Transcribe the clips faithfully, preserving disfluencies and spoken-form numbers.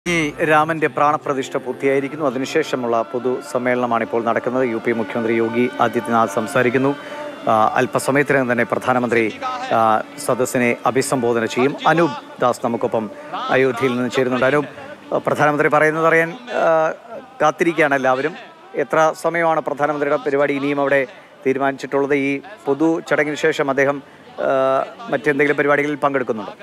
ഈ രാമന്റെ പ്രാണപ്രതിഷ്ഠ പൂർത്തിയായിരിക്കുന്നു. അതിനുശേഷമുള്ള പൊതുസമ്മേളനമാണ് ഇപ്പോൾ നടക്കുന്നത്. യു പി മുഖ്യമന്ത്രി യോഗി ആദിത്യനാഥ് സംസാരിക്കുന്നു. അല്പസമയത്തിനകം തന്നെ പ്രധാനമന്ത്രി സദസ്സിനെ അഭിസംബോധന ചെയ്യും. അനൂപ് ദാസ് നമുക്കൊപ്പം അയോധ്യയിൽ നിന്ന് ചേരുന്നുണ്ട്. അനൂപ്, പ്രധാനമന്ത്രി പറയുന്നത് അറിയാൻ കാത്തിരിക്കുകയാണ് എല്ലാവരും. എത്ര സമയമാണ് പ്രധാനമന്ത്രിയുടെ പരിപാടി ഇനിയും അവിടെ തീരുമാനിച്ചിട്ടുള്ളത്? ഈ പൊതു ചടങ്ങിന് ശേഷം അദ്ദേഹം മറ്റെന്തെങ്കിലും പരിപാടികളിൽ പങ്കെടുക്കുന്നുണ്ടോ?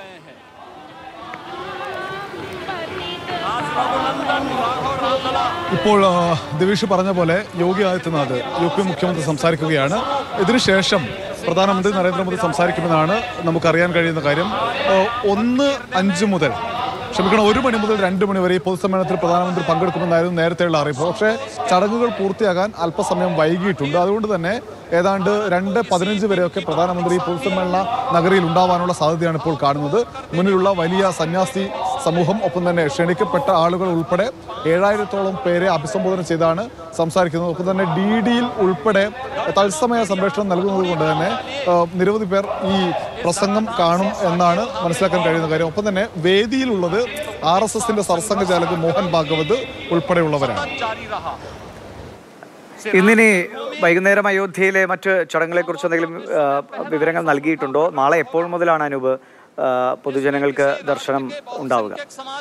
ഇപ്പോൾ ദിവിഷ് പറഞ്ഞ പോലെ യോഗി ആദിത്യനാഥ് യു പി മുഖ്യമന്ത്രി സംസാരിക്കുകയാണ്. ഇതിനുശേഷം പ്രധാനമന്ത്രി നരേന്ദ്രമോദി സംസാരിക്കുമെന്നാണ് നമുക്കറിയാൻ കഴിയുന്ന കാര്യം. ഒന്ന് അഞ്ച് മുതൽ ക്ഷമിക്കണം ഒരു മണി മുതൽ രണ്ട് മണി വരെ ഈ പൊതുസമ്മേളനത്തിൽ പ്രധാനമന്ത്രി പങ്കെടുക്കുമെന്നായിരുന്നു നേരത്തെയുള്ള അറിയിപ്പ്. പക്ഷേ ചടങ്ങുകൾ പൂർത്തിയാകാൻ അല്പസമയം വൈകിയിട്ടുണ്ട്. അതുകൊണ്ട് തന്നെ ഏതാണ്ട് രണ്ട് പതിനഞ്ച് വരെയൊക്കെ പ്രധാനമന്ത്രി പൊതുസമ്മേളന നഗരിയിൽ ഉണ്ടാവാനുള്ള സാധ്യതയാണ് ഇപ്പോൾ കാണുന്നത്. മുന്നിലുള്ള വലിയ സന്യാസി സമൂഹം, ഒപ്പം തന്നെ ക്ഷണിക്കപ്പെട്ട ആളുകൾ ഉൾപ്പെടെ ഏഴായിരത്തോളം പേരെ അഭിസംബോധന ചെയ്താണ് സംസാരിക്കുന്നത്. ഒപ്പം തന്നെ ഡി ഡിയിൽ ഉൾപ്പെടെ തത്സമയ സംരക്ഷണം നൽകുന്നത് കൊണ്ട് തന്നെ നിരവധി പേർ ഈ പ്രസംഗം കാണും എന്നാണ് മനസ്സിലാക്കാൻ കഴിയുന്ന കാര്യം. ഒപ്പം തന്നെ വേദിയിലുള്ളത് ആർ എസ് എസിന്റെ സർസംഘചാലക് മോഹൻ ഭാഗവത് ഉൾപ്പെടെയുള്ളവരാണ്. ഇന്നിനി വൈകുന്നേരം അയോധ്യയിലെ മറ്റ് ചടങ്ങുകളെ കുറിച്ച് എന്തെങ്കിലും വിവരങ്ങൾ നൽകിയിട്ടുണ്ടോ? നാളെ എപ്പോൾ മുതലാണ് അനൂപ് പൊതുജനങ്ങൾക്ക് ദർശനം ഉണ്ടാവുക?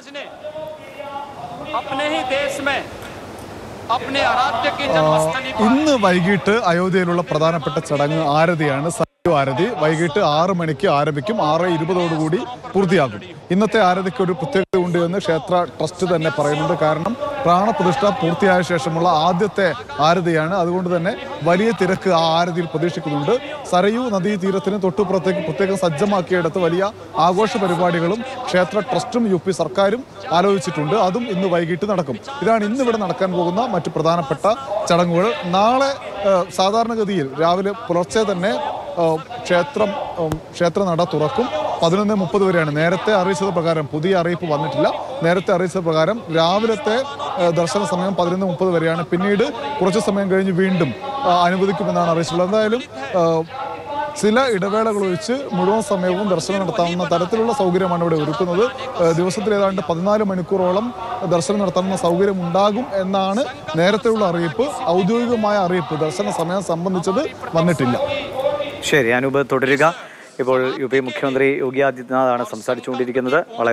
ഇന്ന് വൈകിട്ട് അയോധ്യയിലുള്ള പ്രധാനപ്പെട്ട ചടങ്ങ് ആരതിയാണ്. ആരതി വൈകിട്ട് ആറ് മണിക്ക് ആരംഭിക്കും. ആറ് ഇരുപതോടുകൂടി പൂർത്തിയാകും. ഇന്നത്തെ ആരതിക്ക് ഒരു പ്രത്യേകത ഉണ്ട് എന്ന് ക്ഷേത്ര ട്രസ്റ്റ് തന്നെ പറയുന്നുണ്ട്. കാരണം പ്രാണപ്രതിഷ്ഠ പൂർത്തിയായ ശേഷമുള്ള ആദ്യത്തെ ആരതിയാണ്. അതുകൊണ്ട് തന്നെ വലിയ തിരക്ക് ആ ആരതിയിൽ പ്രതീക്ഷിക്കുന്നുണ്ട്. സരയൂ നദീ തീരത്തിന് തൊട്ടുപുറത്തേക്ക് പ്രത്യേകം സജ്ജമാക്കിയെടുത്ത് വലിയ ആഘോഷ പരിപാടികളും ക്ഷേത്ര ട്രസ്റ്റും യു പി സർക്കാരും ആലോചിച്ചിട്ടുണ്ട്. അതും ഇന്ന് വൈകിട്ട് നടക്കും. ഇതാണ് ഇന്നിവിടെ നടക്കാൻ പോകുന്ന മറ്റു പ്രധാനപ്പെട്ട ചടങ്ങുകൾ. നാളെ സാധാരണഗതിയിൽ രാവിലെ പുലർച്ചെ തന്നെ ക്ഷേത്രം ക്ഷേത്ര നട തുറക്കും. പതിനൊന്ന് മുപ്പത് വരെയാണ് നേരത്തെ അറിയിച്ചത് പ്രകാരം. പുതിയ അറിയിപ്പ് വന്നിട്ടില്ല. നേരത്തെ അറിയിച്ചത് പ്രകാരം രാവിലത്തെ ദർശന സമയം പതിനൊന്ന് മുപ്പത് വരെയാണ്. പിന്നീട് കുറച്ച് സമയം കഴിഞ്ഞ് വീണ്ടും അനുവദിക്കുമെന്നാണ് അറിയിച്ചിട്ടുള്ളത്. എന്തായാലും ചില ഇടവേളകൾ ഒഴിച്ച് മുഴുവൻ സമയവും ദർശനം നടത്താവുന്ന തരത്തിലുള്ള സൗകര്യമാണ് ഇവിടെ ഒരുക്കുന്നത്. ദിവസത്തിൽ ഏതാണ്ട് പതിനാല് മണിക്കൂറോളം ദർശനം നടത്താവുന്ന സൗകര്യം ഉണ്ടാകും എന്നാണ് നേരത്തെയുള്ള അറിയിപ്പ്. ഔദ്യോഗികമായ അറിയിപ്പ് ദർശന സമയം സംബന്ധിച്ചത് വന്നിട്ടില്ല. ശരി, അനൂപ് തുടരുക. ഇപ്പോൾ യു പി മുഖ്യമന്ത്രി യോഗി ആദിത്യനാഥാണ് സംസാരിച്ചുകൊണ്ടിരിക്കുന്നത്. വളരെ